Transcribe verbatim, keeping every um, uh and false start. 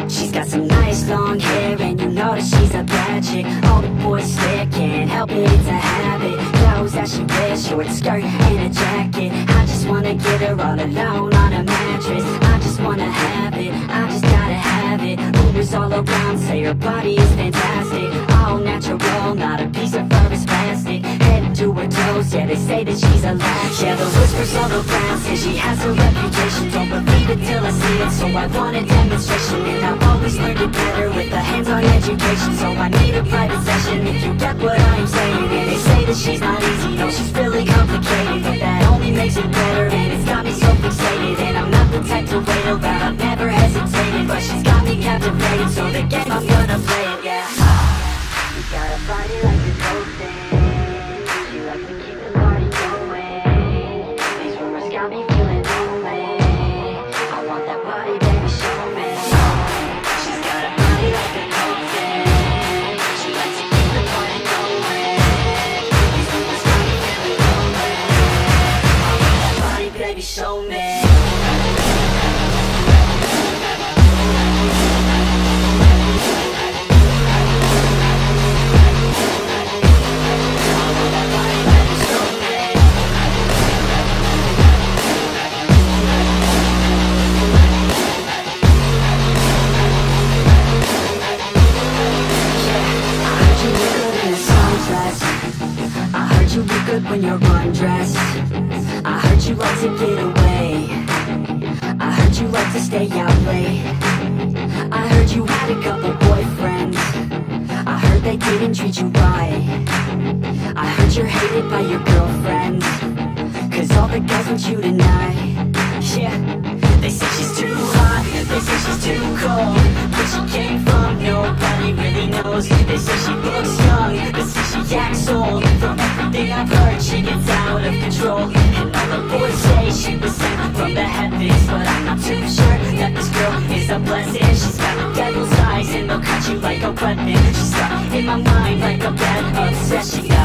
She's got some nice long hair, and you know that she's a bad chick. All the boys stare, can't help it, it's a habit. Clothes that she wears, short skirt and a jacket. I just wanna get her all alone on a mattress. I just wanna have it, I just gotta have it. Rumors all around say her body is fantastic. All natural, not a piece of fur is plastic. Head to her toes, yeah, they say that she's a latch. Yeah, the whispers all around say she has a reputation. Don't believe it till I see it, so I want a demonstration. And I've always learned it better with a hands-on education. So I need a private session if you get what I'm saying. And they say that she's not easy, no, she's really complicated, but that only makes it better. And it's got me so fixated, and I'm not the type to wait around, I've never hesitated. But she's got me captivated, so the game I'm gonna play it, yeah. You got a body like a dope thing. She likes to keep the party going. These rumors got me feeling lonely. I want that body, baby, show me. She's got a body like a dope thing. She likes to keep the party going. These rumors got me feeling lonely. I want that body, baby, show me. You look good when you're undressed. I heard you like to get away. I heard you like to stay out late. I heard you had a couple boyfriends. I heard they didn't treat you right. I heard you're hated by your girlfriends, cause all the guys want you tonight. Yeah, they say she's too hot, they say she's too cold. Where she came from, nobody really knows. They say she looks young, they say she acts old. From everything I've heard, she gets out of control. And all the boys say she was sent from the heavens, but I'm not too sure that this girl is a blessing. She's got the devil's eyes, and they'll cut you like a weapon. She's stuck in my mind like a bad obsession.